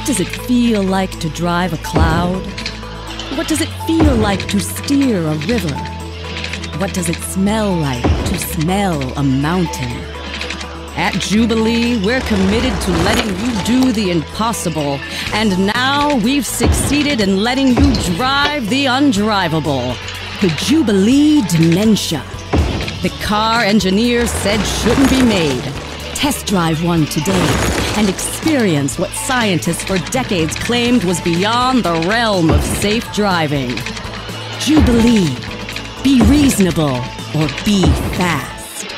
What does it feel like to drive a cloud? What does it feel like to steer a river? What does it smell like to smell a mountain? At Jubilee, we're committed to letting you do the impossible, and now we've succeeded in letting you drive the undrivable. The Jubilee Dementia. The car engineers said shouldn't be made. Test drive one today and experience what scientists for decades claimed was beyond the realm of safe driving. Jubilee. Be reasonable or be fast.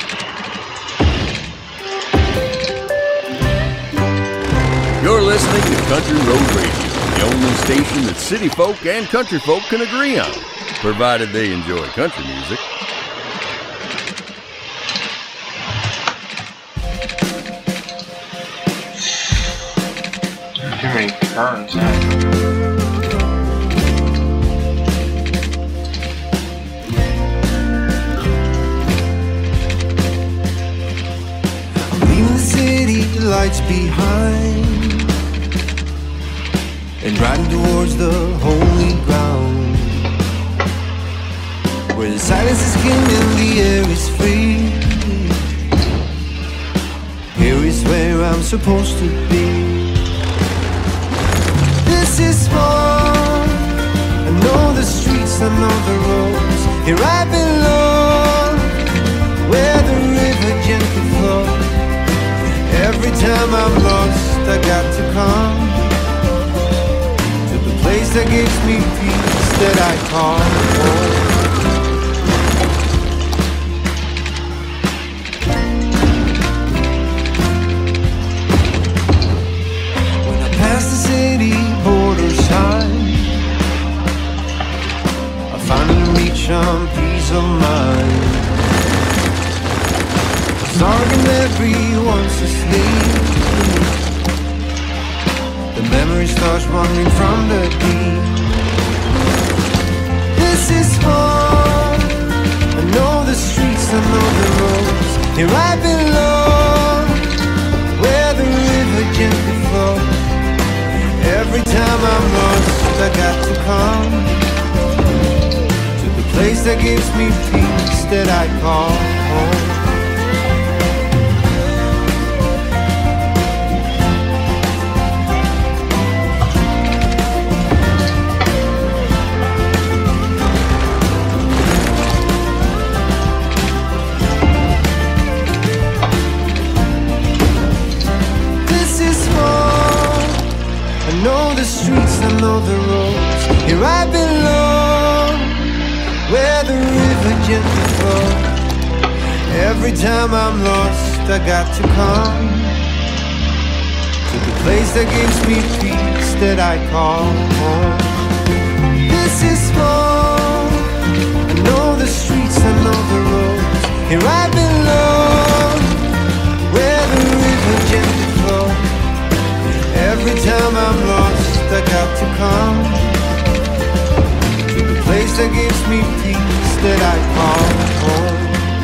You're listening to Country Road Radio, the only station that city folk and country folk can agree on, provided they enjoy country music. Too many turns, huh? Lights behind and riding towards the holy ground, where the silence is king and the air is free. Here is where I'm supposed to be. This is fun. I know the streets, I know the roads. Here I belong, where the river gently flows. Every time I'm lost, I got to come to the place that gives me peace that I call home. When I pass the city border sign, I finally reach some peace of mind. Dark and everyone's asleep. The memory starts wandering from the deep. This is fun. I know the streets, I know the roads. Here I belong, where the river gently flows. Every time I'm lost, I got to come to the place that gives me peace that I call home. I know the streets, I know the roads. Here I belong, where the river gently flows. Every time I'm lost, I got to come to the place that gives me peace that I call home. This is fun. I know the streets, I know the roads. Here I belong, where the river gently flows. Every time I'm lost, I got to come to the place that gives me peace that I call home.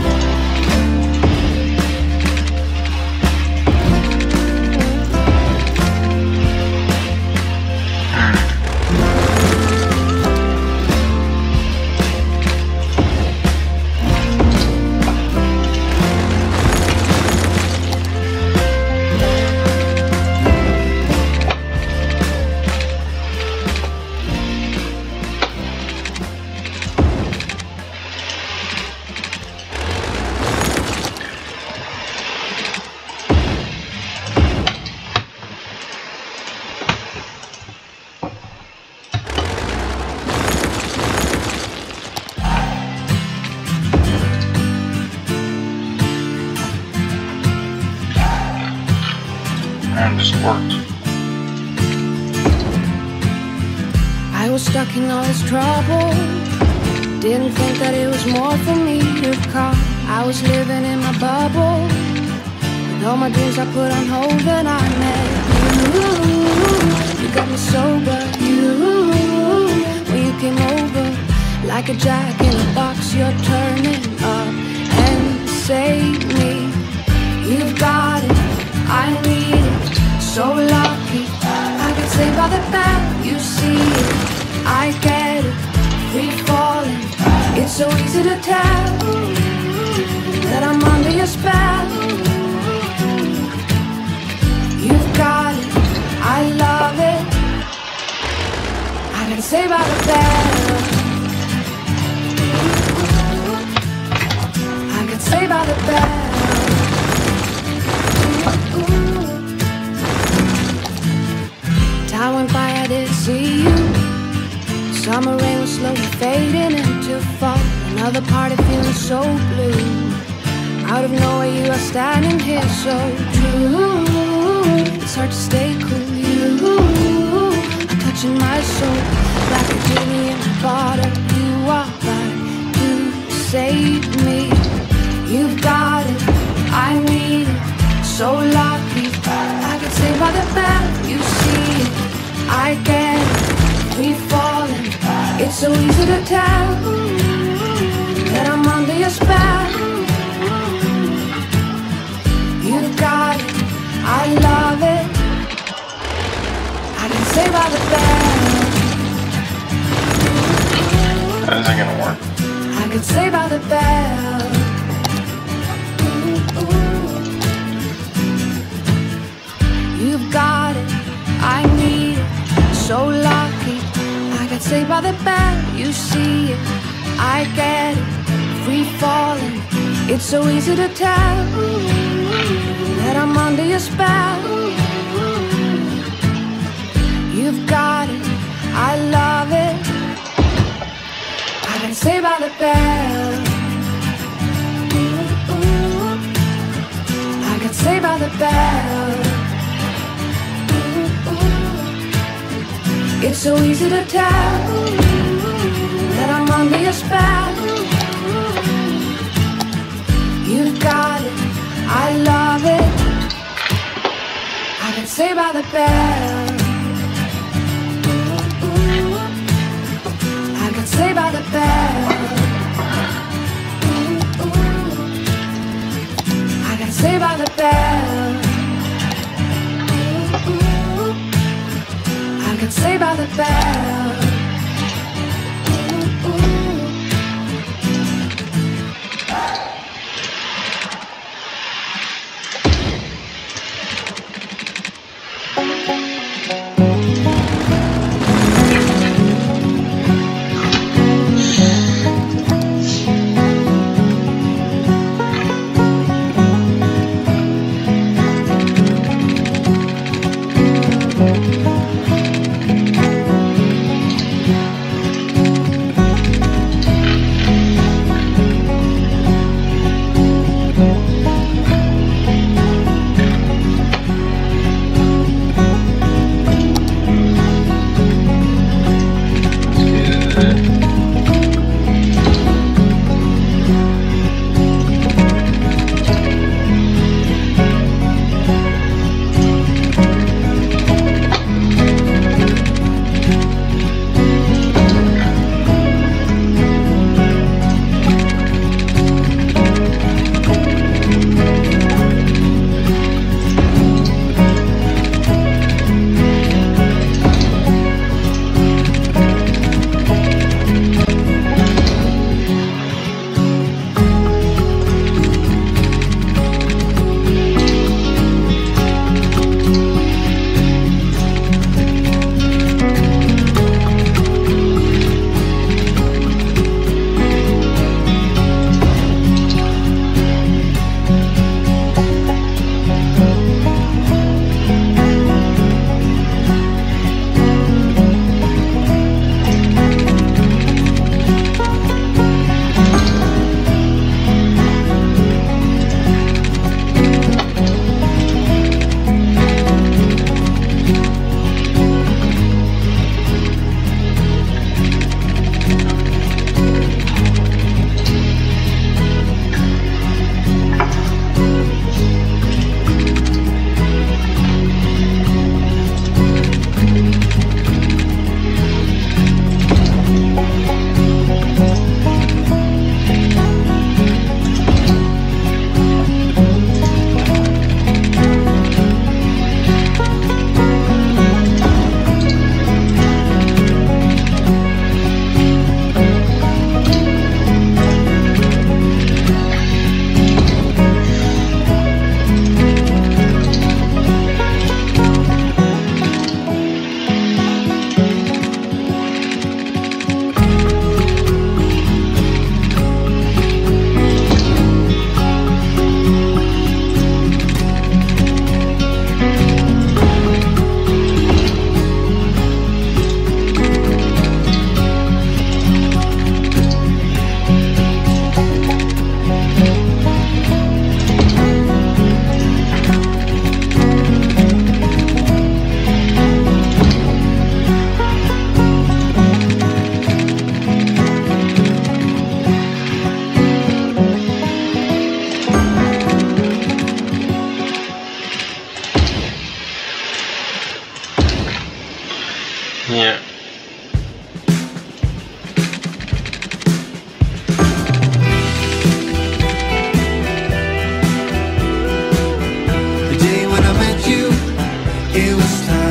I was stuck in all this trouble. Didn't think that it was more for me to come. I was living in my bubble. With all my dreams I put on hold, then I met you. You got me sober. When you came over, like a jack in a box, you're turning up and save me. You've got it, I need it. So lucky I could say by the bell, you see it, I get it, free falling. It's so easy to tell that I'm under your spell. You've got it, I love it. I can say by the bell, I can say by the bell. Time went by, I didn't see you. Summer rain was slowly fading into fall. Another party feeling so blue. Out of nowhere you are standing here so true. It's hard to stay cool. You are touching my soul like a genie in a bottle. You are right to save me. You've got it, I need it. So lucky, I can say by the bell, you see it, I get it, free falling. It's so easy to tell that I'm under your spell. You've got it, I love it. I can say by the bell. That isn't gonna work. I can say by the bell. You've got it, I need it, so lucky. I can say by the bell, you see it, I get it, free falling. It's so easy to tell that I'm under your spell. You've got it, I love it. I can say by the bell. I can say by the bell. It's so easy to tell that I'm under your spell. You've got it, I love it. I can say by the bell. I can say by the bell. I can say by the bell. I can say by the bell. Yeah. The day when I met you, it was time.